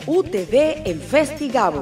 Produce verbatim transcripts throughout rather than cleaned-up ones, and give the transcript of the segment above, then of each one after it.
U T V en Festigabo.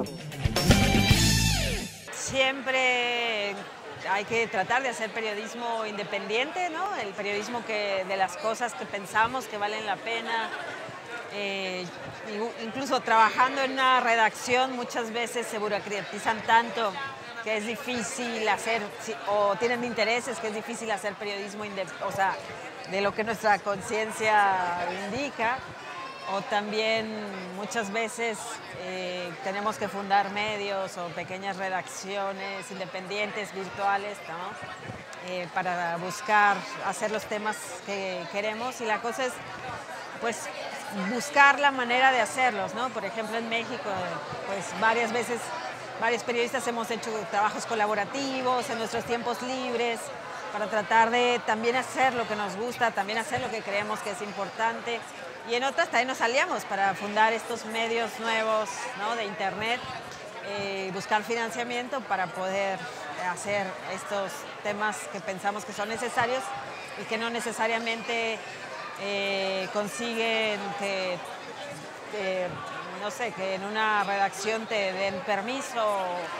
Siempre hay que tratar de hacer periodismo independiente, ¿no? El periodismo que, de las cosas que pensamos que valen la pena. Eh, incluso trabajando en una redacción muchas veces se burocratizan tanto que es difícil hacer, o tienen intereses que es difícil hacer periodismo, o sea, de lo que nuestra conciencia indica. O también muchas veces eh, tenemos que fundar medios o pequeñas redacciones independientes, virtuales, ¿no? Eh, para buscar hacer los temas que queremos, y la cosa es pues buscar la manera de hacerlos, ¿no? Por ejemplo, en México, pues varias veces, varios periodistas hemos hecho trabajos colaborativos en nuestros tiempos libres para tratar de también hacer lo que nos gusta, también hacer lo que creemos que es importante. Y en otras también nos aliamos para fundar estos medios nuevos, ¿no? De internet, eh, buscar financiamiento para poder hacer estos temas que pensamos que son necesarios y que no necesariamente eh, consiguen que, que, no sé, que en una redacción te den permiso.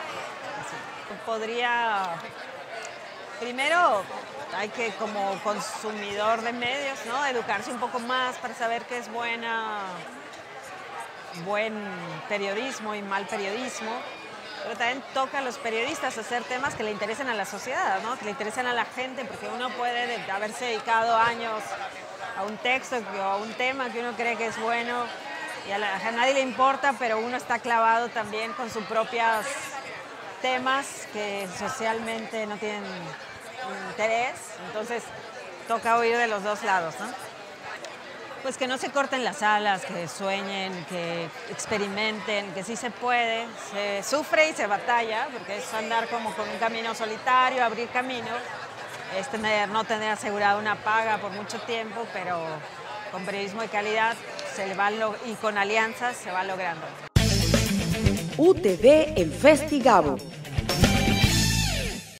Podría, primero, hay que, como consumidor de medios, ¿no? Educarse un poco más para saber qué es buena, buen periodismo y mal periodismo. Pero también toca a los periodistas hacer temas que le interesen a la sociedad, ¿no? Que le interesen a la gente, porque uno puede haberse dedicado años a un texto o a un tema que uno cree que es bueno y a, la, a nadie le importa, pero uno está clavado también con sus propios temas que socialmente no tienen interés. Entonces toca oír de los dos lados, ¿no? Pues que no se corten las alas, que sueñen, que experimenten, que sí se puede, se sufre y se batalla, porque es andar como con un camino solitario, abrir camino, es tener, no tener asegurada una paga por mucho tiempo, pero con periodismo de calidad se le va y con alianzas se va logrando. U T V en Festigabo.